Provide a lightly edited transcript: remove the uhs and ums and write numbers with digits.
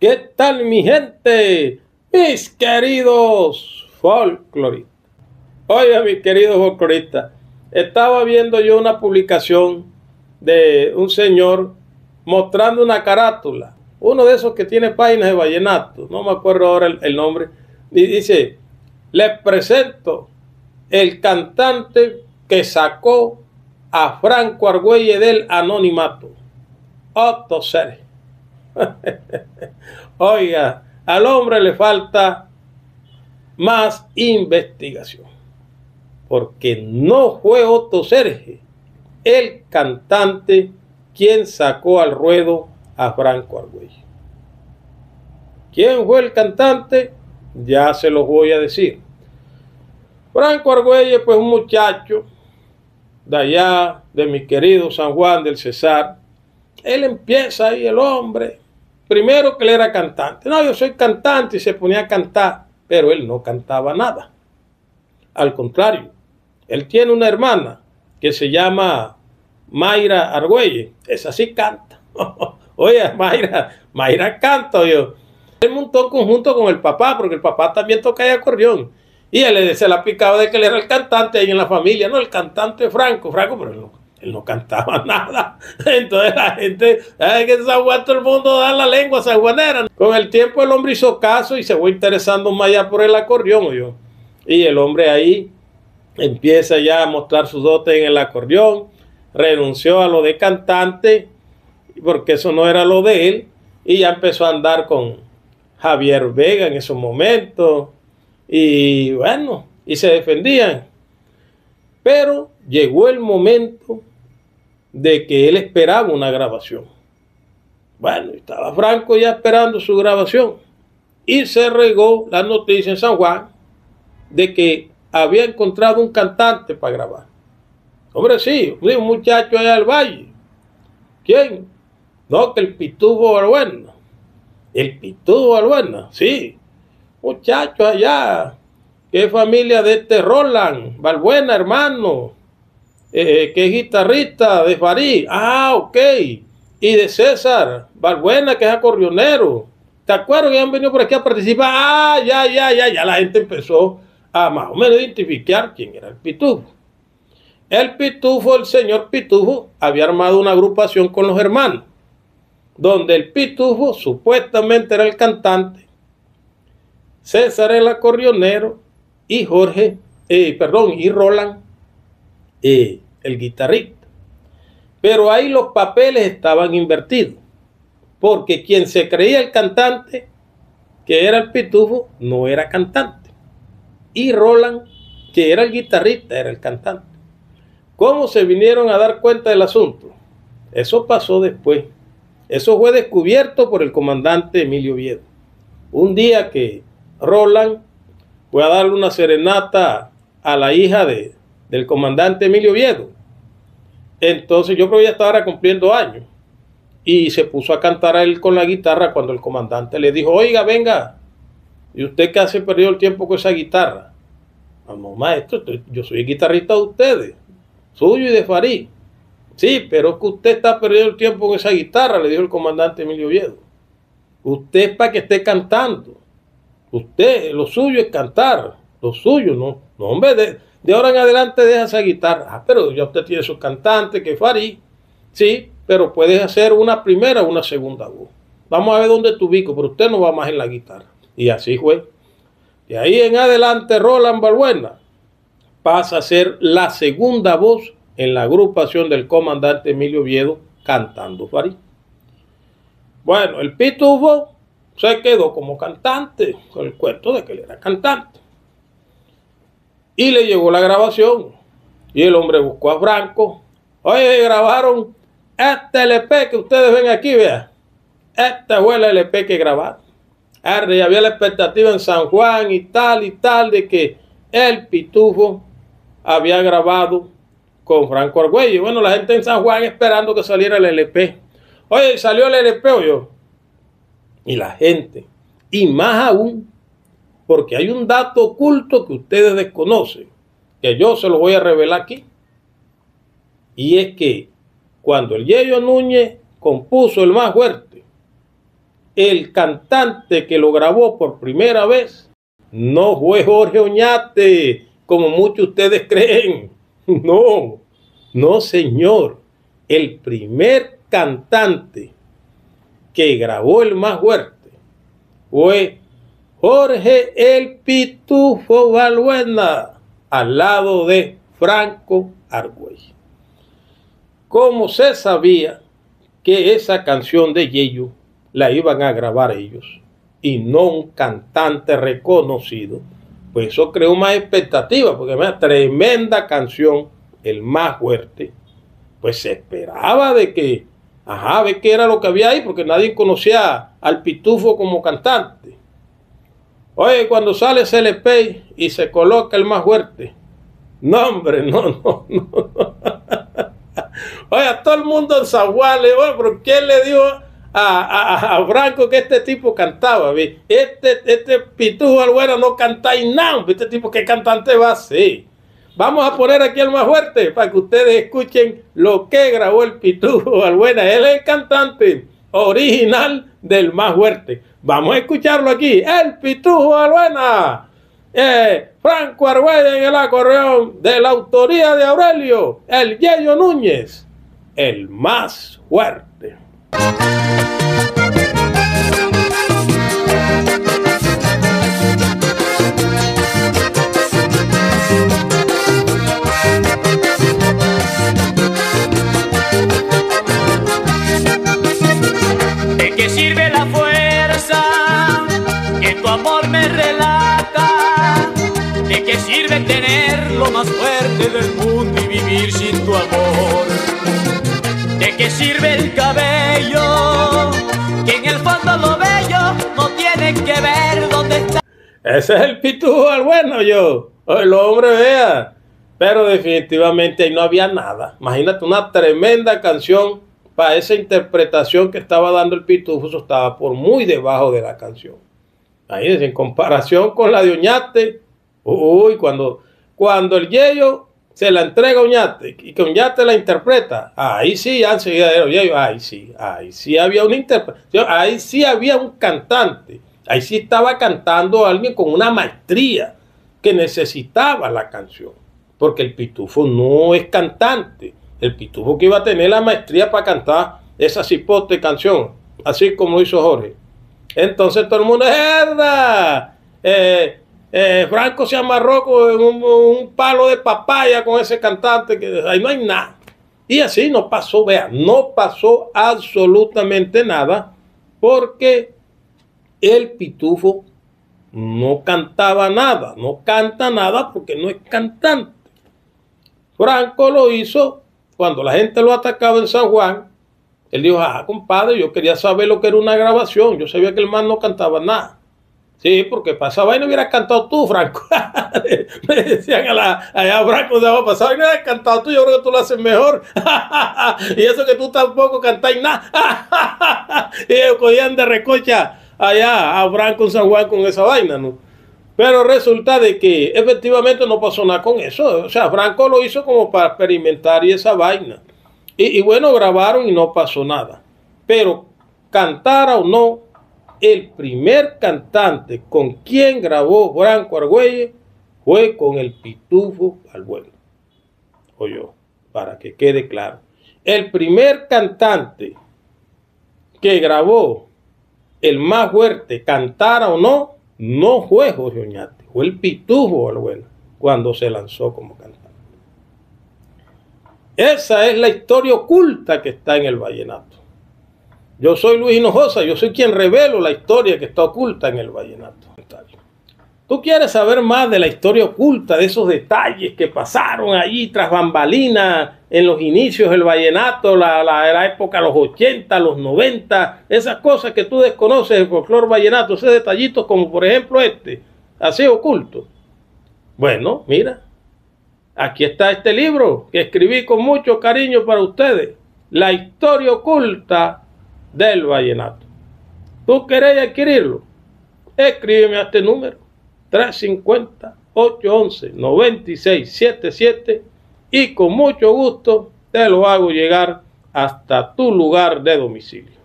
¿Qué tal, mi gente? Mis queridos folcloristas. Oiga, mis queridos folcloristas, estaba viendo yo una publicación de un señor mostrando una carátula, uno de esos que tiene páginas de vallenato, no me acuerdo ahora el nombre, y dice: les presento el cantante que sacó a Franco Argüelles del anonimato, Otto Sergio. Oiga, al hombre le falta más investigación, porque no fue Otto Sergio el cantante quien sacó al ruedo a Franco Argüelles. ¿Quién fue el cantante? Ya se los voy a decir. Franco Argüelles, pues un muchacho de allá, de mi querido San Juan del Cesar. Él empieza ahí, el hombre, primero que él era cantante. No, yo soy cantante, y se ponía a cantar, pero él no cantaba nada. Al contrario, él tiene una hermana que se llama Mayra Argüelles. Esa sí canta. Oye, Mayra canta, yo. Él montó conjunto con el papá, porque el papá también toca el acordeón. Y él se la picaba de que él era el cantante ahí en la familia. No, el cantante Franco, pero él no cantaba nada. Entonces la gente, ay, que en San Juan todo el mundo da la lengua sanjuanera. Con el tiempo el hombre hizo caso y se fue interesando más allá por el acordeón, yo. Y el hombre ahí empieza ya a mostrar sus dotes en el acordeón. Renunció a lo de cantante, porque eso no era lo de él. Y ya empezó a andar con Javier Vega en esos momentos. Y bueno, y se defendían. Pero llegó el momento de que él esperaba una grabación. Bueno, estaba Franco ya esperando su grabación. Y se regó la noticia en San Juan de que había encontrado un cantante para grabar. Hombre, sí, un muchacho allá al valle. ¿Quién? No, que el Pitufo Balbuena. El Pitufo Balbuena, sí. Muchacho allá, que es familia de este Roland Balbuena, hermano, que es guitarrista de Farí. Ah, ok. Y de César Balbuena, que es acordeonero. ¿Te acuerdas que han venido por aquí a participar? Ah, ya la gente empezó a más o menos identificar quién era el Pitufo. El Pitufo, el señor Pitufo, había armado una agrupación con los hermanos, donde el Pitufo supuestamente era el cantante, César el acordeonero y y Roland el guitarrista. Pero ahí los papeles estaban invertidos, porque quien se creía el cantante, que era el Pitufo, no era cantante, y Roland, que era el guitarrista, era el cantante. ¿Cómo se vinieron a dar cuenta del asunto? Eso pasó después. Eso fue descubierto por el comandante Emilio Oviedo. Un día que Roland fue a darle una serenata a la hija del comandante Emilio Oviedo. Entonces yo creo que ya estaba cumpliendo años. Y se puso a cantar a él con la guitarra cuando el comandante le dijo: oiga, venga, ¿y usted qué hace perdido el tiempo con esa guitarra? No, maestro, yo soy el guitarrista de ustedes, suyo y de Farí. Sí, pero es que usted está perdiendo el tiempo con esa guitarra, le dijo el comandante Emilio Oviedo. Usted es para que esté cantando. Usted, lo suyo es cantar. Lo suyo, no hombre, de ahora en adelante deja esa guitarra. Ah, pero ya usted tiene su cantante, que es Farí. Sí, pero puedes hacer una primera o una segunda voz. Vamos a ver dónde te ubico, pero usted no va más en la guitarra. Y así fue. De ahí en adelante, Roland Balbuena pasa a ser la segunda voz en la agrupación del comandante Emilio Oviedo, cantando Farí. Bueno, el Pitufo se quedó como cantante, con el cuento de que él era cantante. Y le llegó la grabación. Y el hombre buscó a Franco. Oye, grabaron este LP que ustedes ven aquí, vean. Este fue el LP que grabaron. Y había la expectativa en San Juan y tal de que el Pitufo había grabado con Franco Argüelles. Bueno, la gente en San Juan esperando que saliera el LP. Oye, salió el LP, oye. Y la gente, y más aún, porque hay un dato oculto que ustedes desconocen, que yo se lo voy a revelar aquí. Y es que cuando el Yello Núñez compuso El Más Fuerte, el cantante que lo grabó por primera vez no fue Jorge Oñate, como muchos de ustedes creen. No, no señor. El primer cantante que grabó El Más Fuerte fue Jorge el Pitufo Balbuena, al lado de Franco Argüelles. Como se sabía que esa canción de Yeyo la iban a grabar ellos y no un cantante reconocido, pues eso creó más expectativa, porque una tremenda canción, El Más Fuerte, pues se esperaba de que, a ver qué era lo que había ahí, porque nadie conocía al Pitufo como cantante. Oye, cuando sale ese LP y se coloca El Más Fuerte, no hombre, no. Oye, a todo el mundo en San Juan le dijo, pero ¿quién le dio a Franco que este tipo cantaba? Este Pitufo Balbuena no cantáis nada, este tipo que cantante va a ser. Vamos a poner aquí El Más Fuerte para que ustedes escuchen lo que grabó el Pitufo Balbuena. Él es el cantante original del Más Fuerte. Vamos a escucharlo aquí. El Pitufo Balbuena. Franco Argüelles en el acordeón, de la autoría de Aurelio El Yeyo Núñez. El Más Fuerte. ¿De qué sirve la fuerza que tu amor me relata? ¿De qué sirve tener lo más fuerte del mundo y vivir sin tu amor? ¿De qué sirve el cabello que en el fondo lo bello no tiene que ver dónde está? Ese es el Pitufo Balbuena, yo. El hombre, vea. Pero definitivamente ahí no había nada. Imagínate una tremenda canción para esa interpretación que estaba dando el Pitufo. Eso estaba por muy debajo de la canción. Ahí en comparación con la de Oñate. Uy, cuando el Yeyo se la entrega a Oñate y que Oñate la interpreta, ahí sí ya enseguida era Yeyo, ahí sí había una interpretación, ahí sí había un cantante, ahí sí estaba cantando alguien con una maestría que necesitaba la canción, porque el Pitufo no es cantante, el Pitufo que iba a tener la maestría para cantar esa cipote canción, así como lo hizo Jorge. Entonces todo el mundo es verdad. Franco se amarró con un palo de papaya con ese cantante, que ahí no hay nada. Y así no pasó, vean, no pasó absolutamente nada, porque el Pitufo no cantaba nada, no canta nada porque no es cantante. Franco lo hizo cuando la gente lo atacaba en San Juan. Él dijo, compadre, yo quería saber lo que era una grabación, yo sabía que el man no cantaba nada. Sí, porque para esa vaina hubieras cantado tú, Franco. Me decían allá, Franco, para esa vaina hubieras cantado tú, yo creo que tú lo haces mejor. Y eso que tú tampoco cantáis nada. Y ellos cogían de recocha allá a Franco en San Juan con esa vaina, ¿no? Pero resulta de que efectivamente no pasó nada con eso. O sea, Franco lo hizo como para experimentar y esa vaina. Y bueno, grabaron y no pasó nada. Pero cantara o no, el primer cantante con quien grabó Franco Argüelles fue con el Pitufo Balbuena. Oye, para que quede claro. El primer cantante que grabó El Más Fuerte, cantara o no, no fue Jorge Oñate, fue el Pitufo Balbuena cuando se lanzó como cantante. Esa es la historia oculta que está en el vallenato. Yo soy Luis Hinojosa, yo soy quien revelo la historia que está oculta en el vallenato. ¿Tú quieres saber más de la historia oculta, de esos detalles que pasaron allí tras bambalinas en los inicios del vallenato, la época de los 80, los 90, esas cosas que tú desconoces del folclore vallenato, esos detallitos como por ejemplo así oculto? Bueno, mira, aquí está este libro que escribí con mucho cariño para ustedes, La historia oculta del vallenato. ¿Tú querés adquirirlo? Escríbeme a este número 350-811-9677 y con mucho gusto te lo hago llegar hasta tu lugar de domicilio.